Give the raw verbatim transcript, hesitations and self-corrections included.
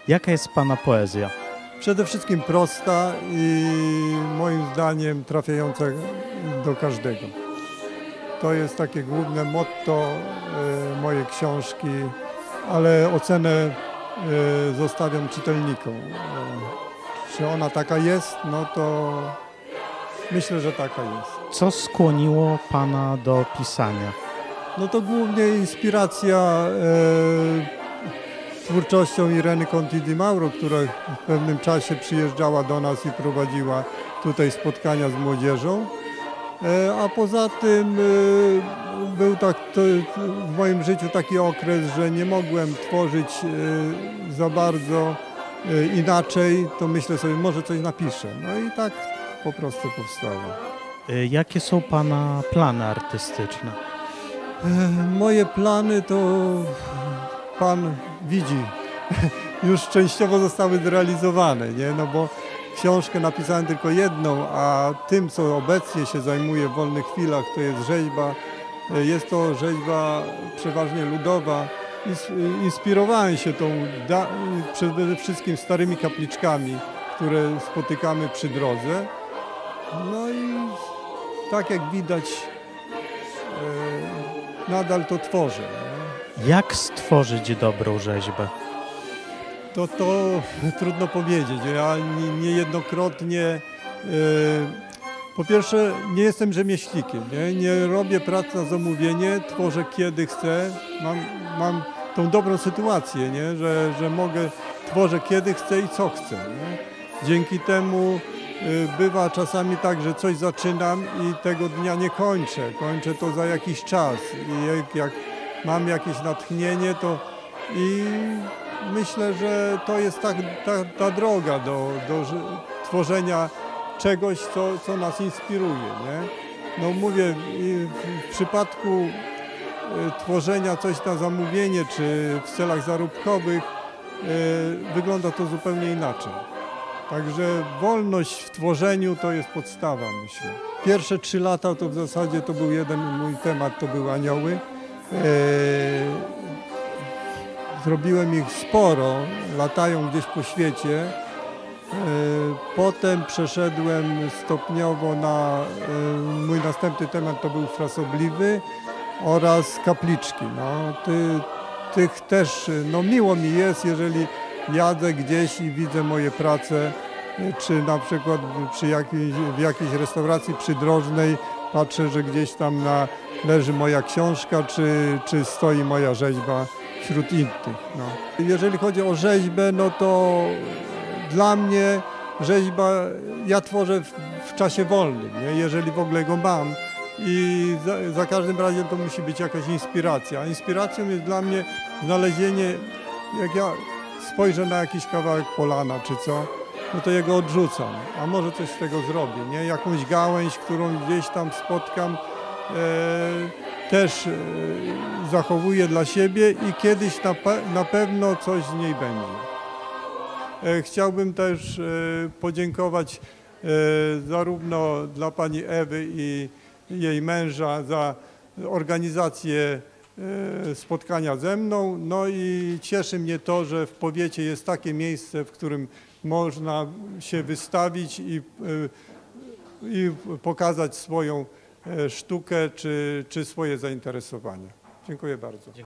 Jaka jest Pana poezja? Przede wszystkim prosta i moim zdaniem trafiająca do każdego. To jest takie główne motto e, mojej książki, ale ocenę e, zostawiam czytelnikom. E, czy ona taka jest? No to myślę, że taka jest. Co skłoniło Pana do pisania? No to głównie inspiracja e, twórczością Ireny Conti di Mauro, która w pewnym czasie przyjeżdżała do nas i prowadziła tutaj spotkania z młodzieżą. E, a poza tym e, był tak to, w moim życiu taki okres, że nie mogłem tworzyć e, za bardzo e, inaczej, to myślę sobie, może coś napiszę. No i tak po prostu powstało. Y, Jakie są Pana plany artystyczne? E, moje plany to Pan widzi, już częściowo zostały zrealizowane, nie? No bo książkę napisałem tylko jedną, a tym, co obecnie się zajmuję w wolnych chwilach, to jest rzeźba. Jest to rzeźba przeważnie ludowa. Inspirowałem się tą przede wszystkim starymi kapliczkami, które spotykamy przy drodze. No i tak jak widać, nadal to tworzę. Jak stworzyć dobrą rzeźbę? To, to trudno powiedzieć. Ja niejednokrotnie, nie po pierwsze, nie jestem rzemieślnikiem, nie, nie robię prac na zamówienie, tworzę kiedy chcę. Mam, mam tą dobrą sytuację, nie, że, że mogę, tworzę kiedy chcę i co chcę. Nie. Dzięki temu bywa czasami tak, że coś zaczynam i tego dnia nie kończę. Kończę to za jakiś czas. I jak, jak mam jakieś natchnienie, to i myślę, że to jest ta, ta, ta droga do, do tworzenia czegoś, co, co nas inspiruje. Nie? No mówię, w przypadku tworzenia coś na zamówienie czy w celach zarobkowych wygląda to zupełnie inaczej. Także wolność w tworzeniu to jest podstawa, myślę. Pierwsze trzy lata to w zasadzie to był jeden mój temat, to były anioły. Zrobiłem ich sporo, latają gdzieś po świecie. Potem przeszedłem stopniowo na mój następny temat, to był frasobliwy oraz kapliczki. No, ty, tych też no, miło mi jest, jeżeli jadę gdzieś i widzę moje prace, czy na przykład przy jakiejś, w jakiejś restauracji przydrożnej patrzę, że gdzieś tam na, leży moja książka, czy, czy stoi moja rzeźba wśród innych. No. Jeżeli chodzi o rzeźbę, no to dla mnie rzeźba, ja tworzę w, w czasie wolnym, nie? Jeżeli w ogóle go mam i za, za każdym razem to musi być jakaś inspiracja. A inspiracją jest dla mnie znalezienie, jak ja spojrzę na jakiś kawałek polana czy co, no to jego odrzucam, a może coś z tego zrobię, nie? Jakąś gałęź, którą gdzieś tam spotkam, e, też e, zachowuję dla siebie i kiedyś na, pe na pewno coś z niej będzie. E, chciałbym też e, podziękować e, zarówno dla pani Ewy i jej męża za organizację spotkania ze mną. No i cieszy mnie to, że w powiecie jest takie miejsce, w którym można się wystawić i, i pokazać swoją sztukę czy, czy swoje zainteresowania. Dziękuję bardzo.